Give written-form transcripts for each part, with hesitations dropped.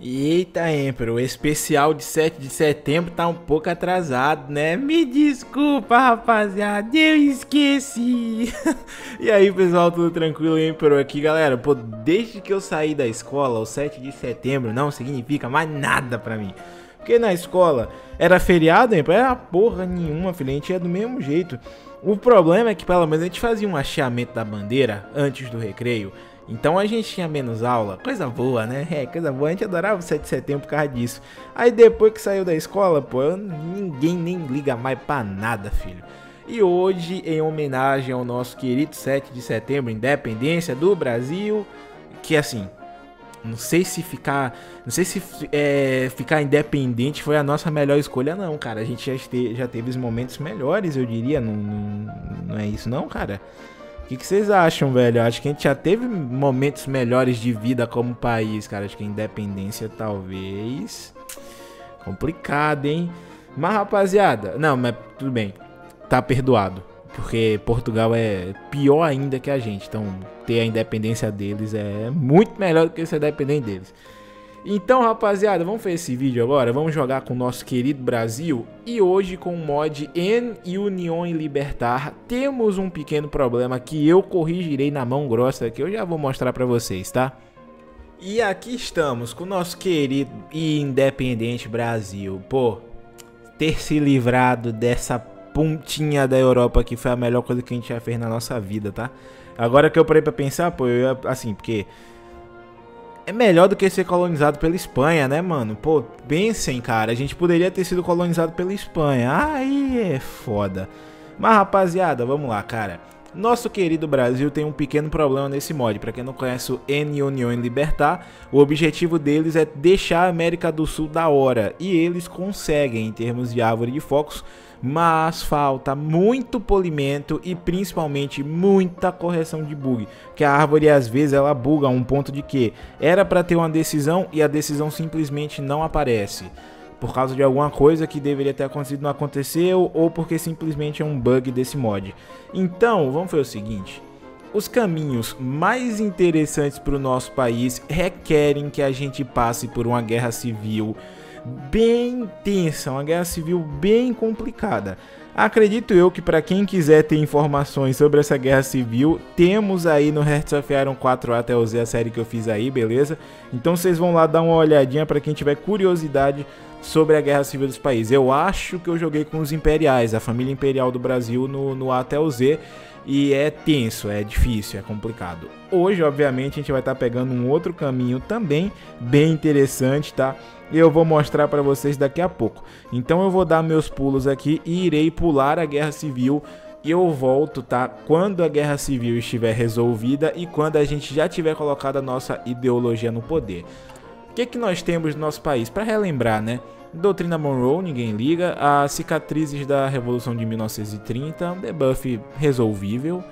Eita, Emperor, o especial de 7 de setembro tá um pouco atrasado, né? Me desculpa, rapaziada, eu esqueci. E aí, pessoal, tudo tranquilo, Emperor aqui, galera? Pô, desde que eu saí da escola, o 7 de setembro não significa mais nada pra mim. Porque na escola era feriado, Emperor? Era porra nenhuma, filho, a gente ia do mesmo jeito. O problema é que pelo menos a gente fazia um hasteamento da bandeira antes do recreio. Então a gente tinha menos aula, coisa boa, né? Coisa boa, a gente adorava o 7 de setembro por causa disso. Aí depois que saiu da escola, pô, ninguém nem liga mais pra nada, filho. E hoje, em homenagem ao nosso querido 7 de setembro, independência do Brasil, que assim, não sei se ficar independente foi a nossa melhor escolha não, cara. A gente já teve os momentos melhores, eu diria, não é isso não, cara? O que vocês acham, velho? Eu acho que a gente já teve momentos melhores de vida como país, cara. Acho que a independência talvez... complicado, hein? Mas, rapaziada... Não, mas tudo bem. Tá perdoado. Porque Portugal é pior ainda que a gente. Então, ter a independência deles é muito melhor do que ser dependente deles. Então, rapaziada, vamos fazer esse vídeo agora, vamos jogar com o nosso querido Brasil. E hoje com o mod En União Libertar, temos um pequeno problema que eu corrigirei na mão grossa, que eu já vou mostrar pra vocês, tá? E aqui estamos com o nosso querido e independente Brasil. Pô, ter se livrado dessa pontinha da Europa que foi a melhor coisa que a gente já fez na nossa vida, tá? Agora que eu parei pra pensar, pô, eu assim, porque... é melhor do que ser colonizado pela Espanha, né, mano? Pô, pensem, cara, a gente poderia ter sido colonizado pela Espanha. Aí é foda. Mas, rapaziada, vamos lá, cara. Nosso querido Brasil tem um pequeno problema nesse mod. Pra quem não conhece o En União Libertar, o objetivo deles é deixar a América do Sul da hora. E eles conseguem, em termos de árvore de focos, mas falta muito polimento e principalmente muita correção de bug, que a árvore às vezes ela buga a um ponto de que era para ter uma decisão e a decisão simplesmente não aparece, por causa de alguma coisa que deveria ter acontecido não aconteceu, ou porque simplesmente é um bug desse mod. Então vamos fazer o seguinte: os caminhos mais interessantes para o nosso país requerem que a gente passe por uma guerra civil bem tensa, uma guerra civil bem complicada. Acredito eu que para quem quiser ter informações sobre essa guerra civil, temos aí no Hearts of Iron 4A até o Z, a série que eu fiz aí, beleza? Então vocês vão lá dar uma olhadinha para quem tiver curiosidade sobre a guerra civil dos países. Eu acho que eu joguei com os imperiais, a família imperial do Brasil no A até o Z, e é tenso, é difícil, é complicado. Hoje, obviamente, a gente vai estar pegando um outro caminho também bem interessante, tá? E eu vou mostrar para vocês daqui a pouco. Então eu vou dar meus pulos aqui e irei pular a guerra civil. E eu volto, tá? Quando a guerra civil estiver resolvida e quando a gente já tiver colocado a nossa ideologia no poder. O que nós temos no nosso país? Para relembrar, né? Doutrina Monroe, ninguém liga. As cicatrizes da Revolução de 1930, debuff resolvível.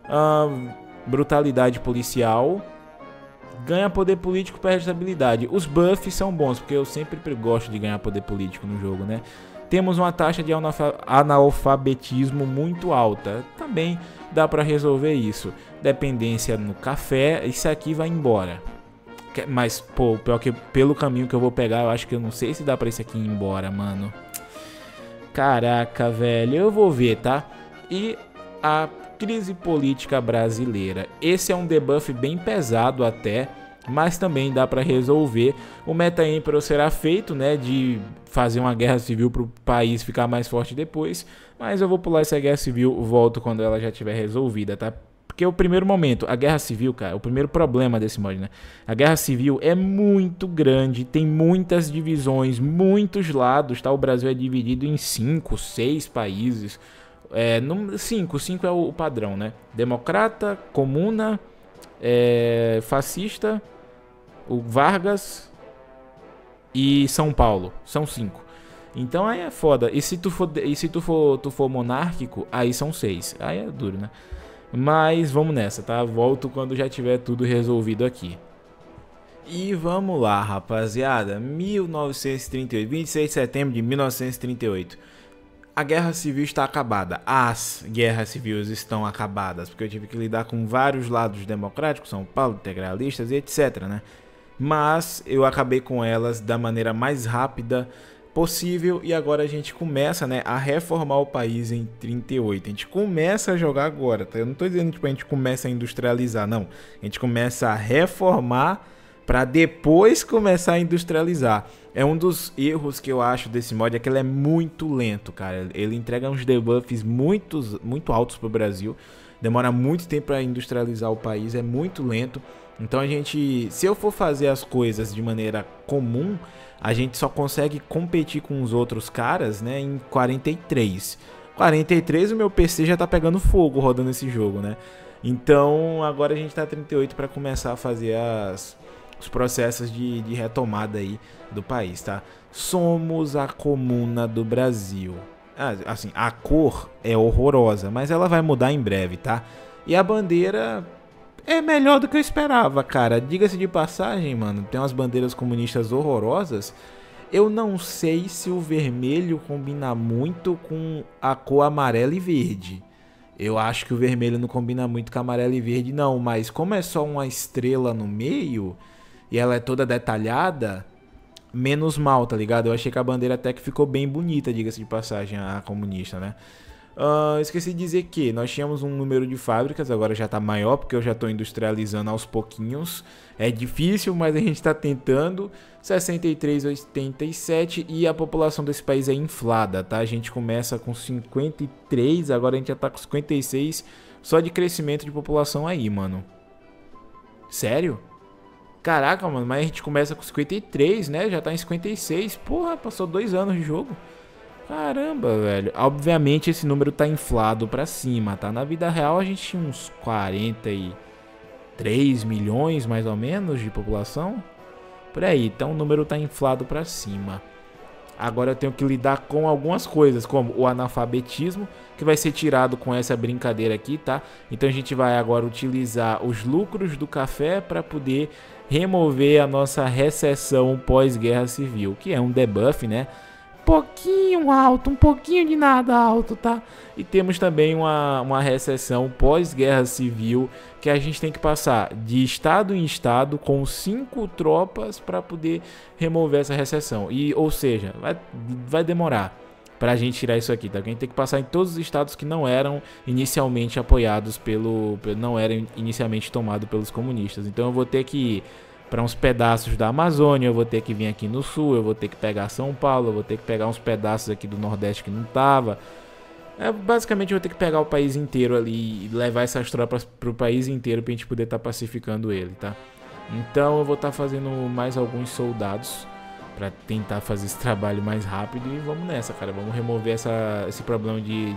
Brutalidade policial. Ganha poder político, perde estabilidade. Os buffs são bons, porque eu sempre gosto de ganhar poder político no jogo, né? Temos uma taxa de analfabetismo muito alta. Também dá pra resolver isso. Dependência no café, isso aqui vai embora. Mas, pô, pior que pelo caminho que eu vou pegar, eu acho que eu não sei se dá pra isso aqui ir embora, mano. Caraca, velho, eu vou ver, tá? E a crise política brasileira. Esse é um debuff bem pesado até, mas também dá para resolver. O Meta Emperor será feito, né, de fazer uma guerra civil para o país ficar mais forte depois, mas eu vou pular essa guerra civil, volto quando ela já estiver resolvida, tá? Porque o primeiro momento, a guerra civil, cara, o primeiro problema desse mod, né? A guerra civil é muito grande, tem muitas divisões, muitos lados, tá? O Brasil é dividido em 5, 6 países. 5 é o padrão, né? Democrata, comuna, fascista, o Vargas e São Paulo. São 5. Então aí é foda. E se tu for monárquico, aí são 6. Aí é duro, né? Mas vamos nessa, tá? Volto quando já tiver tudo resolvido aqui. E vamos lá, rapaziada. 1938, 26 de setembro de 1938. A guerra civil está acabada. As guerras civis estão acabadas, porque eu tive que lidar com vários lados democráticos, São Paulo, integralistas e etc, né? mas eu acabei com elas da maneira mais rápida possível e agora a gente começa, né, a reformar o país em 38. A gente começa a jogar agora, tá? Eu não tô dizendo tipo a gente começa a industrializar, não. A gente começa a reformar para depois começar a industrializar. É um dos erros que eu acho desse mod, é que ele é muito lento, cara. Ele entrega uns debuffs muito altos pro Brasil. Demora muito tempo para industrializar o país, é muito lento. Então a gente, se eu for fazer as coisas de maneira comum, a gente só consegue competir com os outros caras, né, em 43. 43 o meu PC já tá pegando fogo rodando esse jogo, né? Então agora a gente tá 38 para começar a fazer os processos de retomada aí do país, tá? Somos a comuna do Brasil. Assim, a cor é horrorosa, mas ela vai mudar em breve, tá? E a bandeira é melhor do que eu esperava, cara. Diga-se de passagem, mano, tem umas bandeiras comunistas horrorosas. Eu não sei se o vermelho combina muito com a cor amarela e verde. Eu acho que o vermelho não combina muito com amarelo e verde, não. Mas como é só uma estrela no meio e ela é toda detalhada, menos mal, tá ligado? Eu achei que a bandeira até que ficou bem bonita, diga-se de passagem, a comunista, né? Esqueci de dizer que nós tínhamos um número de fábricas, agora já tá maior, porque eu já tô industrializando aos pouquinhos. É difícil, mas a gente tá tentando. 63, 87 e a população desse país é inflada, tá? A gente começa com 53, agora a gente já tá com 56, só de crescimento de população aí, mano. Sério? Caraca, mano, mas a gente começa com 53, né? Já tá em 56. Porra, passou 2 anos de jogo. Caramba, velho. Obviamente esse número tá inflado pra cima, tá? Na vida real a gente tinha uns 43 milhões, mais ou menos, de população. Por aí, então o número tá inflado pra cima. Agora eu tenho que lidar com algumas coisas, como o analfabetismo, que vai ser tirado com essa brincadeira aqui, tá? Então a gente vai agora utilizar os lucros do café para poder remover a nossa recessão pós-guerra civil, que é um debuff, né? Pouquinho alto, um pouquinho de nada alto, tá? E temos também uma recessão pós-guerra civil que a gente tem que passar de estado em estado com 5 tropas para poder remover essa recessão. E, ou seja, vai demorar pra gente tirar isso aqui, tá? A gente tem que passar em todos os estados que não eram inicialmente apoiados não eram inicialmente tomados pelos comunistas. Então eu vou ter que ir para uns pedaços da Amazônia, eu vou ter que vir aqui no sul, eu vou ter que pegar São Paulo, eu vou ter que pegar uns pedaços aqui do Nordeste que não tava. Basicamente eu vou ter que pegar o país inteiro ali e levar essas tropas pro país inteiro pra gente poder estar pacificando ele, tá? Então eu vou estar fazendo mais alguns soldados para tentar fazer esse trabalho mais rápido e vamos nessa, cara. Vamos remover esse problema de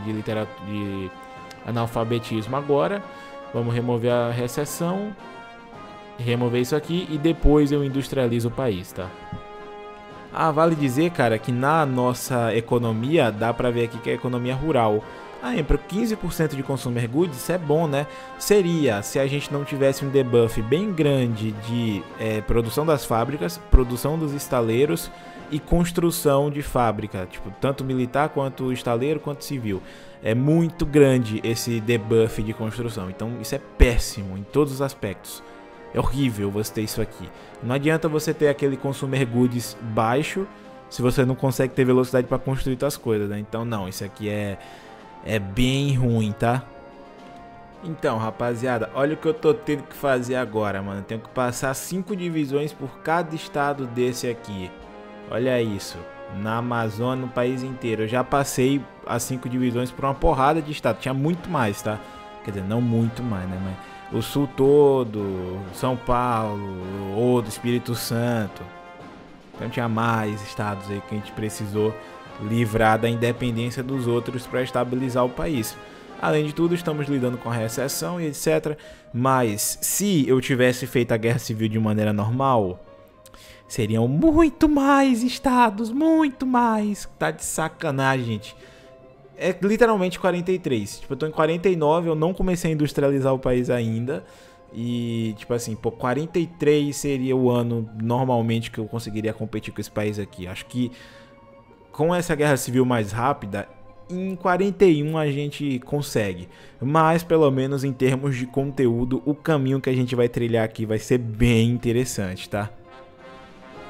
analfabetismo agora. Vamos remover a recessão, remover isso aqui e depois eu industrializo o país, tá? Vale dizer, cara, que na nossa economia, dá pra ver aqui que é a economia rural. Para 15% de consumer goods, isso é bom, né? Seria se a gente não tivesse um debuff bem grande de produção das fábricas, produção dos estaleiros e construção de fábrica, tipo, tanto militar quanto estaleiro quanto civil. É muito grande esse debuff de construção, então isso é péssimo em todos os aspectos. É horrível você ter isso aqui. Não adianta você ter aquele consumer goods baixo se você não consegue ter velocidade para construir suas coisas, né? Então não, isso aqui é bem ruim, tá? Então, rapaziada, olha o que eu tô tendo que fazer agora, mano. Eu tenho que passar 5 divisões por cada estado desse aqui. Olha isso. Na Amazônia, no país inteiro. Eu já passei as 5 divisões por uma porrada de estado. Tinha muito mais, tá? Quer dizer, não muito mais, né? Mas o sul todo, São Paulo, ou do Espírito Santo. Então tinha mais estados aí que a gente precisou livrar da independência dos outros para estabilizar o país. Além de tudo, estamos lidando com a recessão e etc. Mas se eu tivesse feito a guerra civil de maneira normal, seriam muito mais estados, muito mais. Tá de sacanagem, gente. É literalmente 43. Tipo, eu tô em 49, eu não comecei a industrializar o país ainda. E, tipo assim, 43 seria o ano normalmente que eu conseguiria competir com esse país aqui. Acho que com essa guerra civil mais rápida, em 41 a gente consegue. Mas, pelo menos em termos de conteúdo, o caminho que a gente vai trilhar aqui vai ser bem interessante, tá?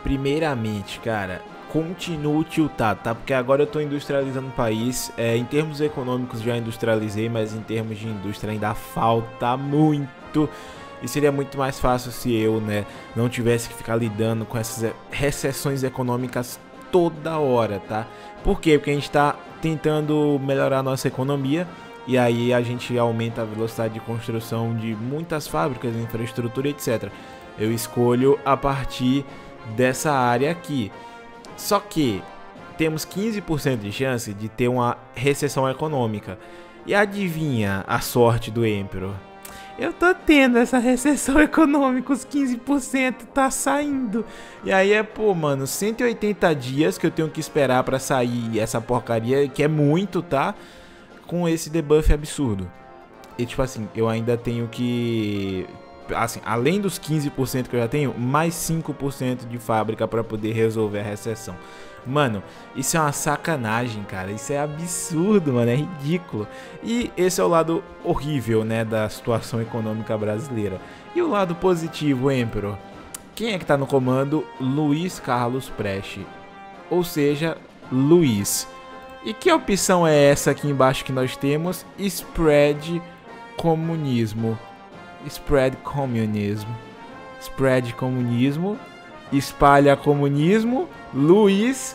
Primeiramente, cara, continuo tiltado, tá? Porque agora eu tô industrializando o país. Em termos econômicos já industrializei, mas em termos de indústria ainda falta muito. E seria muito mais fácil se eu, né, não tivesse que ficar lidando com essas recessões econômicas toda hora, tá? Por quê? Porque a gente tá tentando melhorar a nossa economia e aí a gente aumenta a velocidade de construção de muitas fábricas, infraestrutura, etc. Eu escolho a partir dessa área aqui. Só que temos 15% de chance de ter uma recessão econômica. E adivinha a sorte do Emperor? Eu tô tendo essa recessão econômica, os 15% tá saindo. E aí pô, mano, 180 dias que eu tenho que esperar pra sair essa porcaria, que é muito, tá? Com esse debuff absurdo. E tipo assim, eu ainda tenho que... Assim, além dos 15% que eu já tenho, mais 5% de fábrica pra poder resolver a recessão. Mano, isso é uma sacanagem, cara. Isso é absurdo, mano. É ridículo. E esse é o lado horrível, né, da situação econômica brasileira. E o lado positivo, Emperor? Quem é que tá no comando? Luiz Carlos Prestes. Ou seja, Luiz. E que opção é essa aqui embaixo que nós temos? Spread comunismo. Spread comunismo. Spread comunismo. Espalha comunismo. Luiz.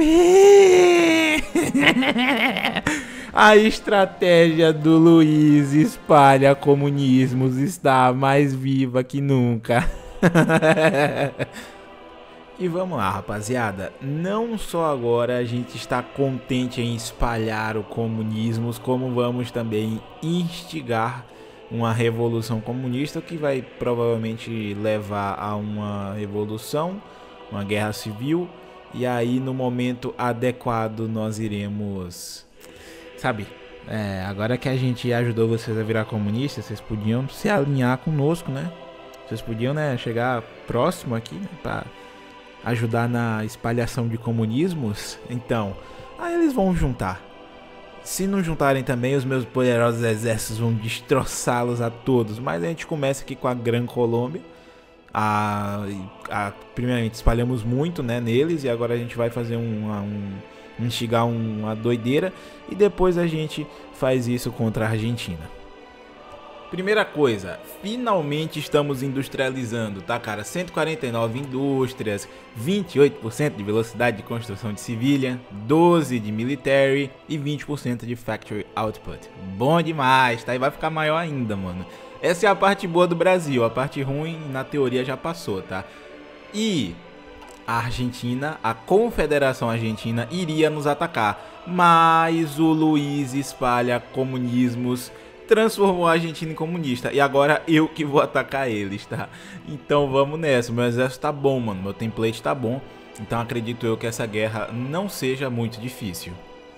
A estratégia do Luiz espalha comunismos está mais viva que nunca. E vamos lá, rapaziada. Não só agora a gente está contente em espalhar o comunismo, como vamos também instigar uma revolução comunista que vai provavelmente levar a uma revolução, uma guerra civil. E aí no momento adequado nós iremos, sabe, agora que a gente ajudou vocês a virar comunistas, vocês podiam se alinhar conosco, né? Vocês podiam, né, chegar próximo aqui, né, pra ajudar na espalhação de comunismos. Então, aí eles vão juntar. Se não juntarem também, os meus poderosos exércitos vão destroçá-los a todos. Mas a gente começa aqui com a Gran Colômbia. Primeiramente espalhamos muito, né, neles. E agora a gente vai fazer instigar uma doideira. E depois a gente faz isso contra a Argentina. Primeira coisa, finalmente estamos industrializando, tá, cara? 149 indústrias, 28% de velocidade de construção de civilian, 12% de military e 20% de factory output. Bom demais, tá? E vai ficar maior ainda, mano. Essa é a parte boa do Brasil, a parte ruim, na teoria, já passou, tá? E a Argentina, a Confederação Argentina, iria nos atacar, mas o Luiz espalha comunismos, transformou a Argentina em comunista. E agora eu que vou atacar eles, tá? Então vamos nessa. Meu exército tá bom, mano. Meu template tá bom. Então acredito eu que essa guerra não seja muito difícil.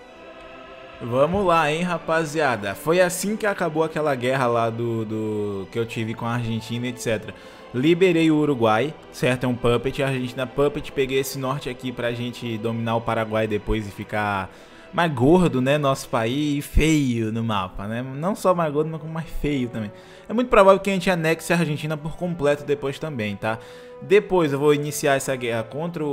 Vamos lá, hein, rapaziada. Foi assim que acabou aquela guerra lá que eu tive com a Argentina, etc. Liberei o Uruguai, certo? É um puppet. A Argentina puppet. Peguei esse norte aqui pra gente dominar o Paraguai depois e ficar mais gordo, né, nosso país, e feio no mapa, né, não só mais gordo, mas como mais feio também. É muito provável que a gente anexe a Argentina por completo depois também, tá? Depois eu vou iniciar essa guerra contra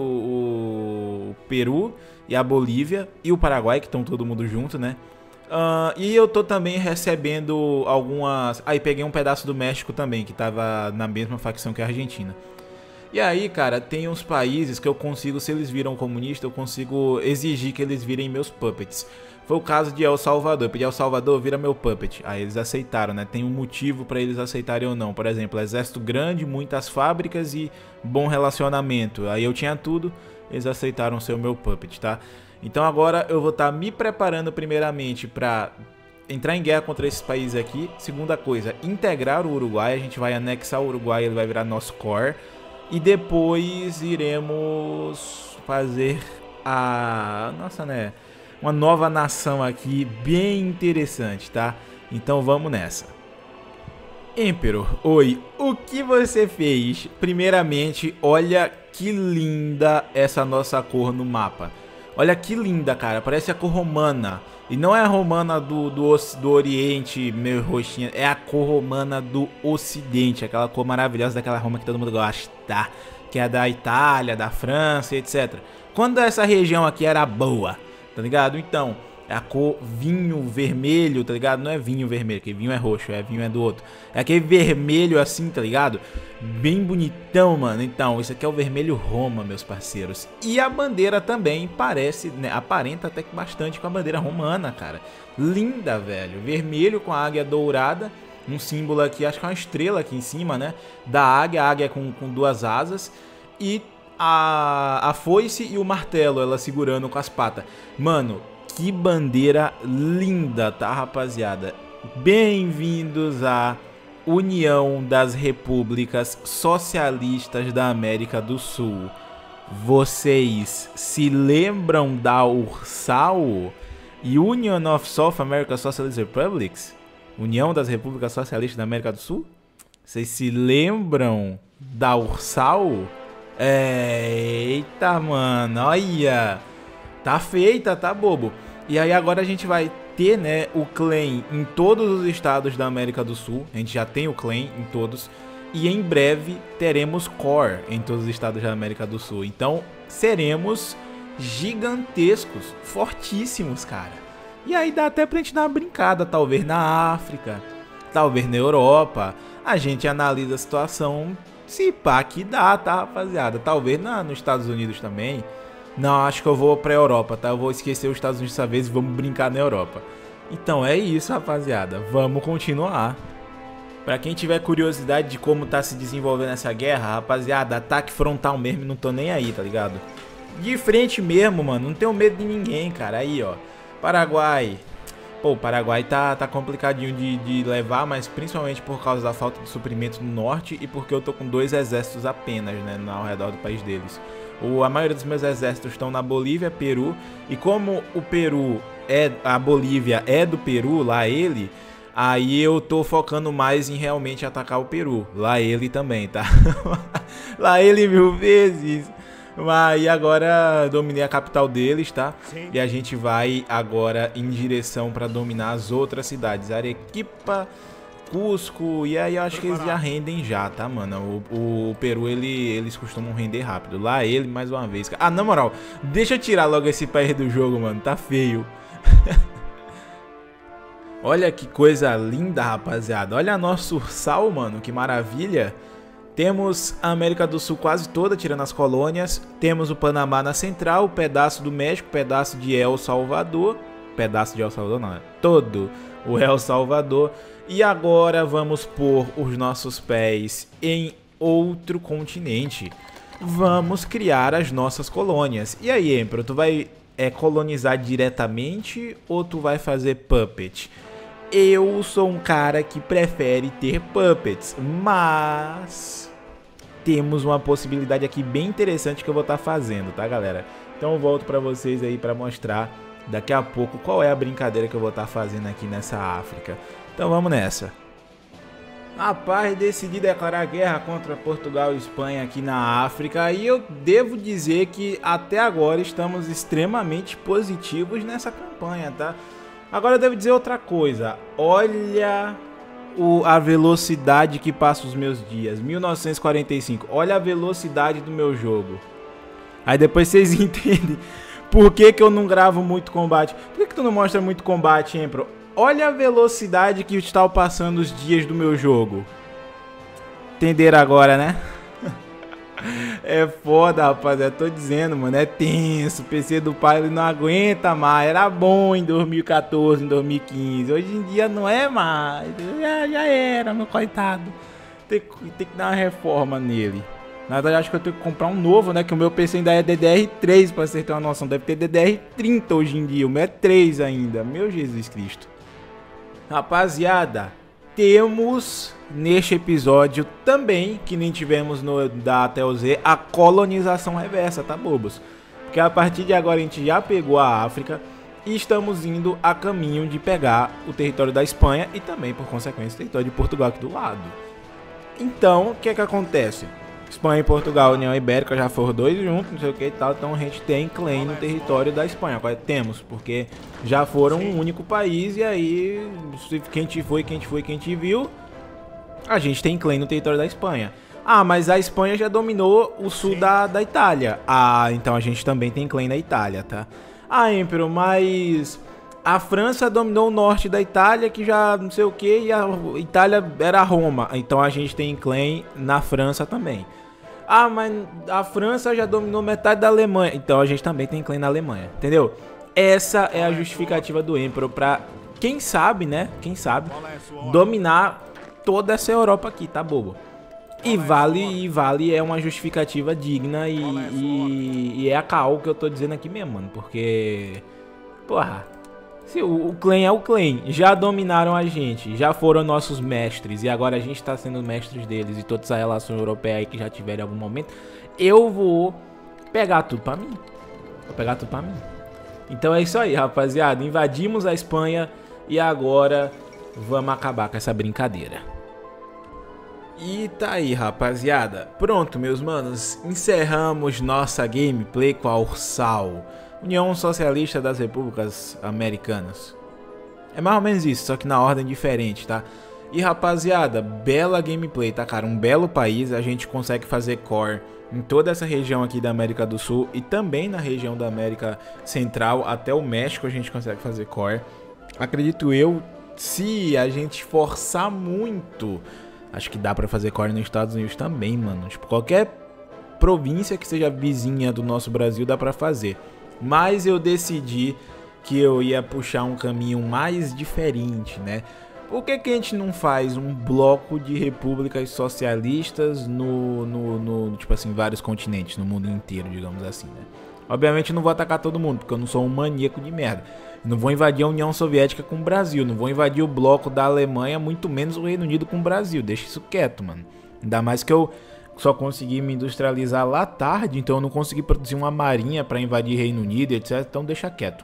o Peru e a Bolívia e o Paraguai, que estão todo mundo junto, né? E eu tô também recebendo algumas... Aí peguei um pedaço do México também, que tava na mesma facção que a Argentina. E aí, cara, tem uns países que eu consigo, se eles viram comunista, eu consigo exigir que eles virem meus puppets. Foi o caso de El Salvador. Eu pedi El Salvador, vira meu puppet. Aí eles aceitaram, né? Tem um motivo pra eles aceitarem ou não. Por exemplo, exército grande, muitas fábricas e bom relacionamento. Aí eu tinha tudo, eles aceitaram ser o meu puppet, tá? Então agora eu vou estar me preparando primeiramente pra entrar em guerra contra esses países aqui. Segunda coisa, integrar o Uruguai. A gente vai anexar o Uruguai, ele vai virar nosso core. E depois iremos fazer uma nova nação aqui bem interessante, tá? Então vamos nessa. Emperor, oi, o que você fez? Primeiramente, olha que linda essa nossa cor no mapa. Olha que linda, cara, parece a cor romana. E não é a romana do Oriente, meio roxinha, é a cor romana do Ocidente, aquela cor maravilhosa daquela Roma que todo mundo gosta. que é da Itália, da França, etc. Quando essa região aqui era boa, tá ligado? Então, a cor vinho vermelho, tá ligado? Não é vinho vermelho, porque vinho é roxo, vinho é do outro. É aquele vermelho assim, tá ligado? Bem bonitão, mano. Então, isso aqui é o vermelho Roma, meus parceiros. E a bandeira também parece, né? Aparenta até que bastante com a bandeira romana, cara. Linda, velho. Vermelho com a águia dourada. Um símbolo aqui, acho que é uma estrela aqui em cima, né? Da águia, a águia com duas asas. E a foice e o martelo, ela segurando com as patas. Mano, que bandeira linda, tá, rapaziada? Bem-vindos à União das Repúblicas Socialistas da América do Sul. Vocês se lembram da URSAL? Union of South American Socialist Republics? União das Repúblicas Socialistas da América do Sul? Vocês se lembram da URSAL? Eita, mano, olha. Tá feita, tá, bobo? E aí agora a gente vai ter, né, o claim em todos os estados da América do Sul. A gente já tem o claim em todos. E em breve teremos core em todos os estados da América do Sul. Então seremos gigantescos, fortíssimos, cara. E aí dá até pra gente dar uma brincada, talvez na África, talvez na Europa. A gente analisa a situação, se pá que dá, tá, rapaziada? Talvez nos Estados Unidos também. Não, acho que eu vou pra Europa, tá? Eu vou esquecer os Estados Unidos dessa vez e vamos brincar na Europa. Então é isso, rapaziada. Vamos continuar. Pra quem tiver curiosidade de como tá se desenvolvendo essa guerra, rapaziada, ataque frontal mesmo, não tô nem aí, tá ligado? De frente mesmo, mano, não tenho medo de ninguém, cara. Aí, ó, Paraguai. Pô, o Paraguai tá complicadinho de levar, mas principalmente por causa da falta de suprimento no norte e porque eu tô com 2 exércitos apenas, né, ao redor do país deles. A maioria dos meus exércitos estão na Bolívia, Peru, e como o Peru a Bolívia é do Peru, lá ele, aí eu tô focando mais em realmente atacar o Peru, lá ele também, tá? Lá ele 1000 vezes. Mas agora dominei a capital deles, tá? Sim. E a gente vai agora em direção para dominar as outras cidades, Arequipa, Cusco, e aí eu acho que eles já rendem já, tá, mano? O Peru, eles costumam render rápido. Lá ele, mais uma vez. Ah, na moral, deixa eu tirar logo esse país do jogo, mano. Tá feio. Olha que coisa linda, rapaziada. Olha nosso ursal, mano. Que maravilha. Temos a América do Sul quase toda, tirando as colônias. Temos o Panamá na central, um pedaço do México, pedaço de El Salvador. Pedaço de El Salvador não, é todo o El Salvador. E agora vamos pôr os nossos pés em outro continente. Vamos criar as nossas colônias. E aí, Emperor, tu vai colonizar diretamente ou tu vai fazer puppet? Eu sou um cara que prefere ter puppets, mas temos uma possibilidade aqui bem interessante que eu vou estar fazendo, tá, galera? Então eu volto pra vocês aí pra mostrar daqui a pouco qual é a brincadeira que eu vou estar fazendo aqui nessa África. Então vamos nessa. Rapaz, decidi declarar guerra contra Portugal e Espanha aqui na África e eu devo dizer que até agora estamos extremamente positivos nessa campanha, tá? Agora eu devo dizer outra coisa, olha a velocidade que passa os meus dias, 1945, olha a velocidade do meu jogo. Aí depois vocês entendem por que eu não gravo muito combate. Por que tu não mostra muito combate, Emperor? Olha a velocidade que está passando os dias do meu jogo. Entenderam agora, né? É foda, rapaziada. Tô dizendo, mano. É tenso. O PC do pai ele não aguenta mais. Era bom em 2014, em 2015. Hoje em dia não é mais. Já era, meu coitado. Tem que dar uma reforma nele. Na verdade, acho que eu tenho que comprar um novo, né? Que o meu PC ainda é DDR3, pra você ter uma noção. Deve ter DDR30 hoje em dia. O meu é 3 ainda. Meu Jesus Cristo. Rapaziada, temos neste episódio também, que nem tivemos no da até o Z, a colonização reversa, tá, bobos? Porque a partir de agora a gente já pegou a África e estamos indo a caminho de pegar o território da Espanha e também, por consequência, o território de Portugal aqui do lado. Então, o que é que acontece? Espanha e Portugal, União Ibérica já foram dois juntos, não sei o que e tal, então a gente tem claim no território da Espanha. Agora temos, porque já foram um único país e aí quem te viu, a gente tem claim no território da Espanha. Ah, mas a Espanha já dominou o sul da Itália. Ah, então a gente também tem claim na Itália, tá? Ah, Emperor, mas a França dominou o norte da Itália, que já não sei o que, e a Itália era Roma. Então a gente tem claim na França também. Ah, mas a França já dominou metade da Alemanha. Então a gente também tem claim na Alemanha, entendeu? Essa é a justificativa do Emperor pra, quem sabe, né? Quem sabe, dominar toda essa Europa aqui, tá, bobo? E vale é uma justificativa digna e é a caô que eu tô dizendo aqui mesmo, mano. Porque, porra, se o clã é o clã, já dominaram a gente, já foram nossos mestres e agora a gente tá sendo mestres deles e toda essa relação europeia aí que já tiveram em algum momento, eu vou pegar tudo pra mim. Vou pegar tudo pra mim. Então é isso aí, rapaziada. Invadimos a Espanha e agora vamos acabar com essa brincadeira. E tá aí, rapaziada. Pronto, meus manos. Encerramos nossa gameplay com a Ursal, União Socialista das Repúblicas Americanas. É mais ou menos isso, só que na ordem diferente, tá? E, rapaziada, bela gameplay, tá, cara? Um belo país. A gente consegue fazer core em toda essa região aqui da América do Sul e também na região da América Central. Até o México a gente consegue fazer core. Acredito eu, se a gente forçar muito, acho que dá pra fazer core nos Estados Unidos também, mano. Tipo, qualquer província que seja vizinha do nosso Brasil dá pra fazer. Mas eu decidi que eu ia puxar um caminho mais diferente, né? Por que que a gente não faz um bloco de repúblicas socialistas tipo assim, vários continentes, no mundo inteiro, digamos assim, né? Obviamente eu não vou atacar todo mundo, porque eu não sou um maníaco de merda. Eu não vou invadir a União Soviética com o Brasil, não vou invadir o bloco da Alemanha, muito menos o Reino Unido com o Brasil. Deixa isso quieto, mano. Ainda mais que eu só consegui me industrializar lá tarde, então eu não consegui produzir uma marinha pra invadir Reino Unido, etc. Então deixa quieto.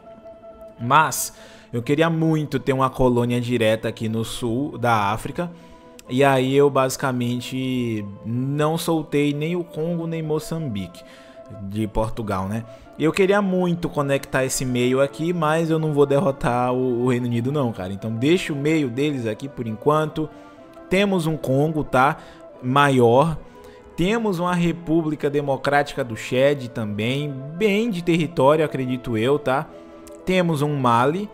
Mas eu queria muito ter uma colônia direta aqui no sul da África. E aí eu basicamente não soltei nem o Congo nem Moçambique de Portugal, né? Eu queria muito conectar esse meio aqui, mas eu não vou derrotar o Reino Unido não, cara. Então deixa o meio deles aqui por enquanto. Temos um Congo, tá? Maior. Temos uma República Democrática do Chad também, bem de território, acredito eu, tá? Temos um Mali.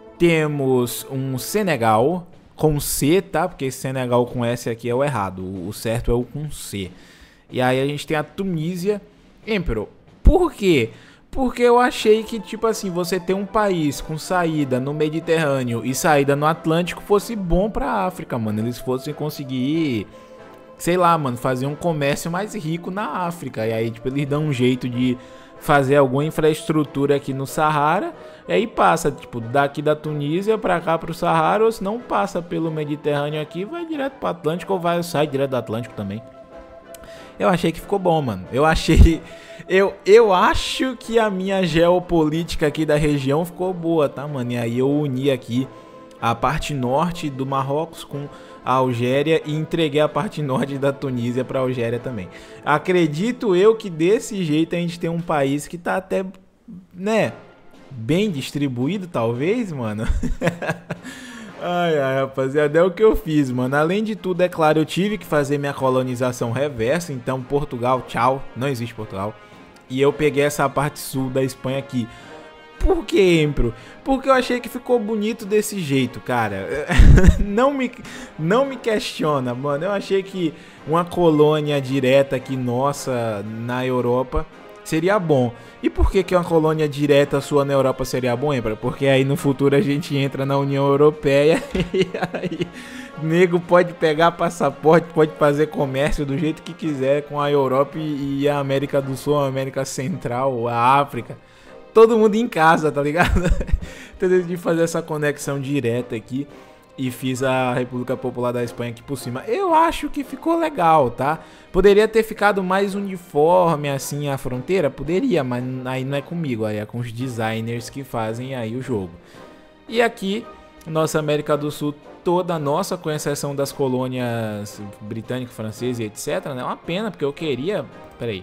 Temos um Senegal com C, tá? Porque esse Senegal com S aqui é o errado. O certo é o com C. E aí a gente tem a Tunísia. Emperor, por quê? Porque eu achei que, tipo assim, você ter um país com saída no Mediterrâneo e saída no Atlântico fosse bom pra África, mano. Eles fossem conseguir, sei lá, mano, fazer um comércio mais rico na África. E aí, tipo, eles dão um jeito de fazer alguma infraestrutura aqui no Saara. E aí passa, tipo, daqui da Tunísia pra cá pro Saara. Ou se não passa pelo Mediterrâneo aqui, vai direto pro Atlântico ou sai direto do Atlântico também. Eu achei que ficou bom, mano. Eu acho que a minha geopolítica aqui da região ficou boa, tá, mano? E aí eu uni aqui a parte norte do Marrocos com a Algéria e entreguei a parte norte da Tunísia pra Algéria também. Acredito eu que desse jeito a gente tem um país que tá até, né, bem distribuído, talvez, mano. Ai, rapaziada, é o que eu fiz, mano. Além de tudo, é claro, eu tive que fazer minha colonização reversa. Então, Portugal, tchau. Não existe Portugal. E eu peguei essa parte sul da Espanha aqui. Por que, Emperor? Porque eu achei que ficou bonito desse jeito, cara. Não me questiona, mano. Eu achei que uma colônia direta aqui nossa na Europa seria bom. E por que uma colônia direta sua na Europa seria bom, Emperor? Porque aí no futuro a gente entra na União Europeia e aí nego pode pegar passaporte, pode fazer comércio do jeito que quiser com a Europa e a América do Sul, a América Central, a África. Todo mundo em casa, tá ligado? Então eu decidi fazer essa conexão direta aqui e fiz a República Popular da Espanha aqui por cima. Eu acho que ficou legal, tá? Poderia ter ficado mais uniforme assim a fronteira? Poderia, mas aí não é comigo, aí é com os designers que fazem aí o jogo. E aqui, nossa América do Sul, toda nossa, com exceção das colônias britânicas, francesas e etc, né? É uma pena, porque eu queria... Peraí.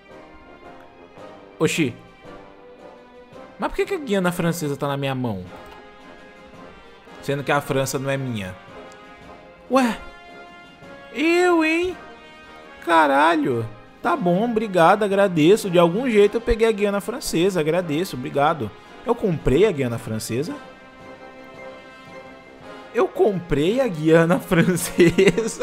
Oxi. Mas por que a Guiana Francesa tá na minha mão? Sendo que a França não é minha. Ué? Eu, hein? caralho. Tá bom, obrigado, agradeço. De algum jeito eu peguei a Guiana Francesa, agradeço, obrigado. Eu comprei a Guiana Francesa? Eu comprei a Guiana Francesa?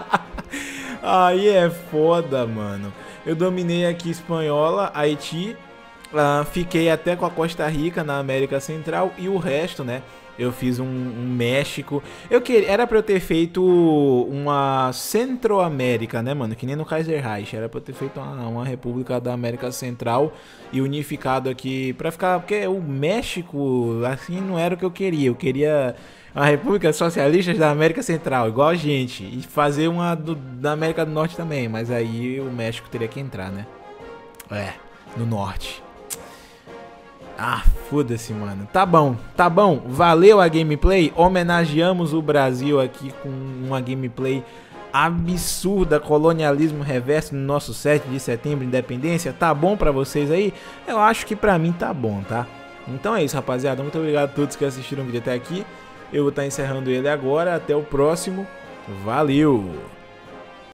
Aí é foda, mano. Eu dominei aqui Espanhola, Haiti, fiquei até com a Costa Rica na América Central e o resto, né? Eu fiz um México. Era pra eu ter feito uma Centro-América, né, mano? Que nem no Kaiser Reich. Era pra eu ter feito uma República da América Central e unificado aqui pra ficar... Porque o México, assim, não era o que eu queria. Eu queria uma República Socialista da América Central, igual a gente. E fazer uma da América do Norte também. Mas aí o México teria que entrar, né? No Norte. Ah, foda-se, mano. Tá bom. Valeu a gameplay. Homenageamos o Brasil aqui com uma gameplay absurda. Colonialismo reverso no nosso 7 de setembro, independência. Tá bom pra vocês aí? Eu acho que pra mim tá bom, tá? Então é isso, rapaziada. Muito obrigado a todos que assistiram o vídeo até aqui. Eu vou estar encerrando ele agora. Até o próximo. Valeu!